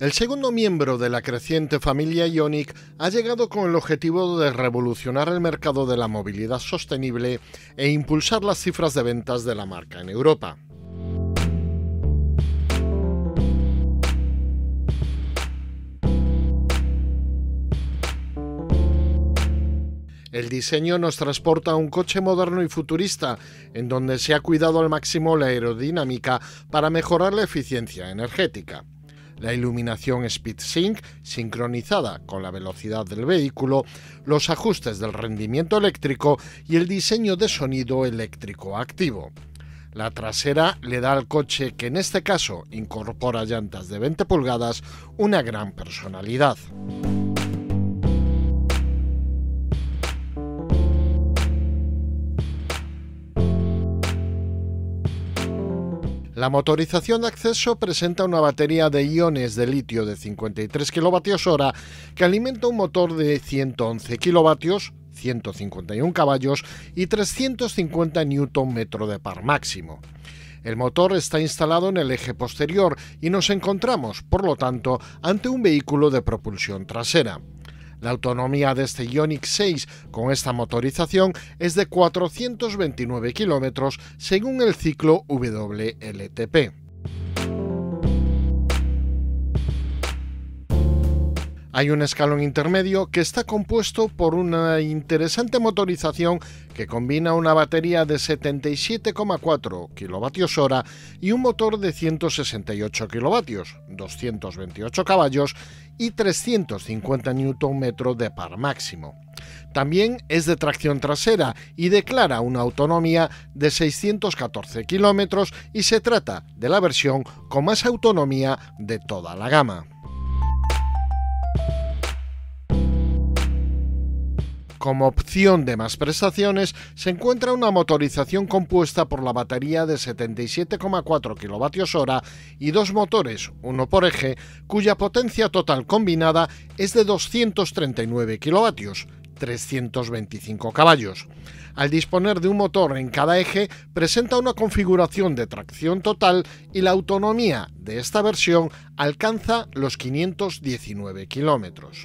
El segundo miembro de la creciente familia Ioniq ha llegado con el objetivo de revolucionar el mercado de la movilidad sostenible e impulsar las cifras de ventas de la marca en Europa. El diseño nos transporta a un coche moderno y futurista, en donde se ha cuidado al máximo la aerodinámica para mejorar la eficiencia energética. La iluminación SpeedSync, sincronizada con la velocidad del vehículo, los ajustes del rendimiento eléctrico y el diseño de sonido eléctrico activo. La trasera le da al coche, que en este caso incorpora llantas de 20 pulgadas, una gran personalidad. La motorización de acceso presenta una batería de iones de litio de 53 kWh que alimenta un motor de 111 kW, 151 caballos y 350 Nm de par máximo. El motor está instalado en el eje posterior y nos encontramos, por lo tanto, ante un vehículo de propulsión trasera. La autonomía de este Ioniq 6 con esta motorización es de 429 km según el ciclo WLTP. Hay un escalón intermedio que está compuesto por una interesante motorización que combina una batería de 77,4 kWh y un motor de 168 kW, 228 caballos y 350 Nm de par máximo. También es de tracción trasera y declara una autonomía de 614 km y se trata de la versión con más autonomía de toda la gama. Como opción de más prestaciones se encuentra una motorización compuesta por la batería de 77,4 kWh y dos motores, uno por eje, cuya potencia total combinada es de 239 kW, 325 caballos. Al disponer de un motor en cada eje, presenta una configuración de tracción total y la autonomía de esta versión alcanza los 519 kilómetros.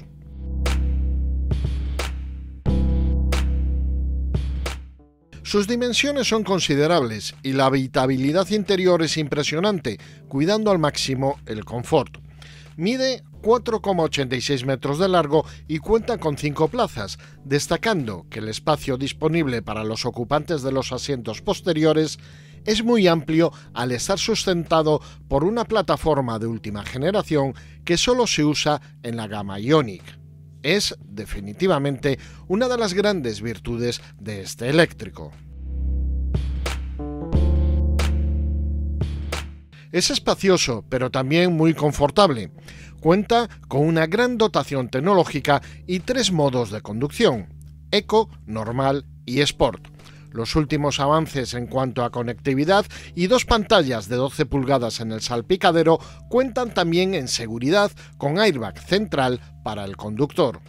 Sus dimensiones son considerables y la habitabilidad interior es impresionante, cuidando al máximo el confort. Mide 4,86 metros de largo y cuenta con 5 plazas, destacando que el espacio disponible para los ocupantes de los asientos posteriores es muy amplio al estar sustentado por una plataforma de última generación que solo se usa en la gama Ioniq. Es definitivamente una de las grandes virtudes de este eléctrico. Es espacioso, pero también muy confortable. Cuenta con una gran dotación tecnológica y 3 modos de conducción: Eco, Normal y Sport. Los últimos avances en cuanto a conectividad y 2 pantallas de 12 pulgadas en el salpicadero cuentan también en seguridad con airbag central para el conductor.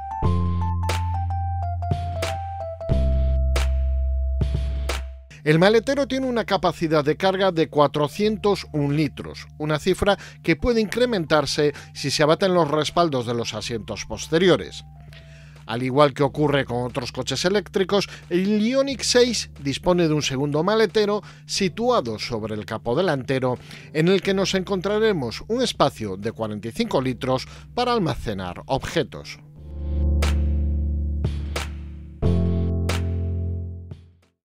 El maletero tiene una capacidad de carga de 401 litros, una cifra que puede incrementarse si se abaten los respaldos de los asientos posteriores. Al igual que ocurre con otros coches eléctricos, el Ioniq 6 dispone de un segundo maletero situado sobre el capó delantero, en el que nos encontraremos un espacio de 45 litros para almacenar objetos.